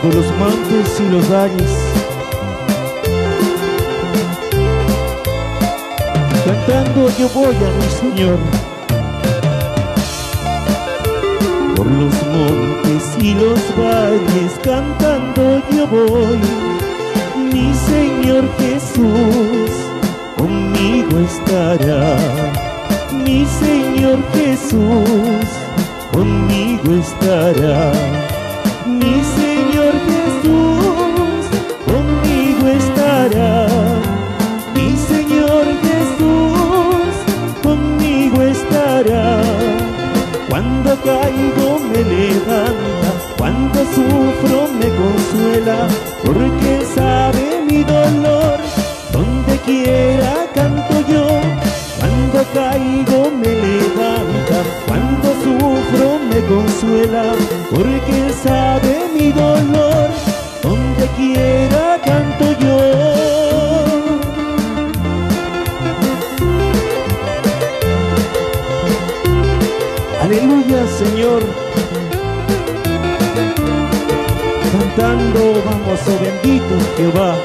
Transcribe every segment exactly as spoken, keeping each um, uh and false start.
por los montes y los valles, cantando yo voy a mi Señor. Por los montes y los valles, cantando yo voy. Mi Señor Jesús conmigo estará. Mi Señor Jesús conmigo estará. Mi Señor Jesús conmigo estará. Mi Señor Jesús conmigo estará. Cuando caigo me levanta, cuando sufro me consuela, porque sabe mi dolor, donde quiera canto yo. Cuando caigo me levanta, cuando sufro me consuela, porque sabe mi dolor, donde quiera canto yo. Aleluya, Señor. Cantando vamos, oh bendito Jehová.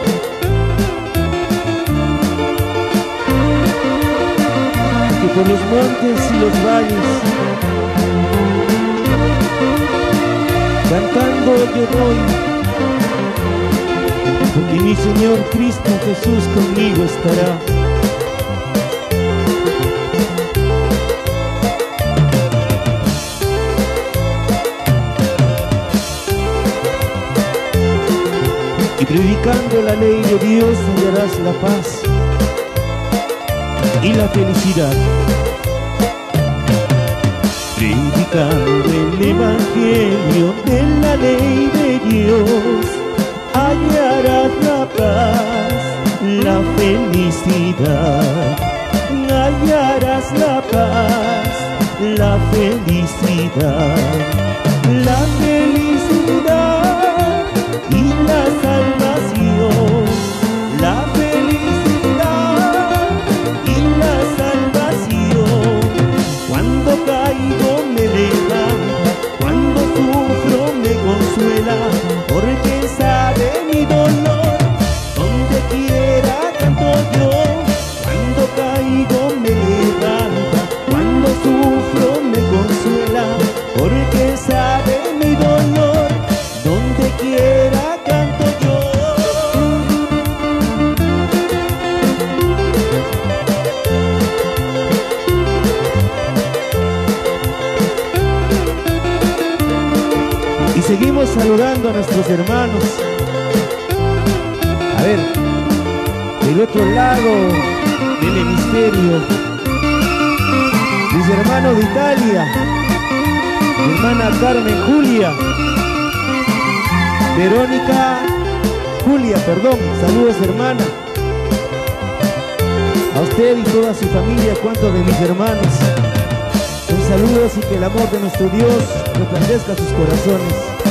Que por los montes y los valles, cantando yo voy, porque mi Señor Cristo Jesús conmigo estará. Y predicando la ley de Dios hallarás la paz y la felicidad. Predicando el evangelio de la ley de Dios hallarás la paz, la felicidad. Hallarás la paz, la felicidad. La felicidad y la salvación, la felicidad y la salvación. Cuando caigo me levanta, cuando sufro me consuela, porque sabe mi dolor, donde quiera canto yo. Cuando caigo me levanta, cuando sufro me consuela, porque sabe mi dolor, donde quiera canto yo. Y seguimos saludando a nuestros hermanos. A ver, del otro lado del hemisferio, mis hermanos de Italia, mi hermana Carmen Julia, Verónica Julia, perdón, saludos hermana. A usted y toda su familia, cuantos de mis hermanos, un saludo y que el amor de nuestro Dios resplandezca sus corazones.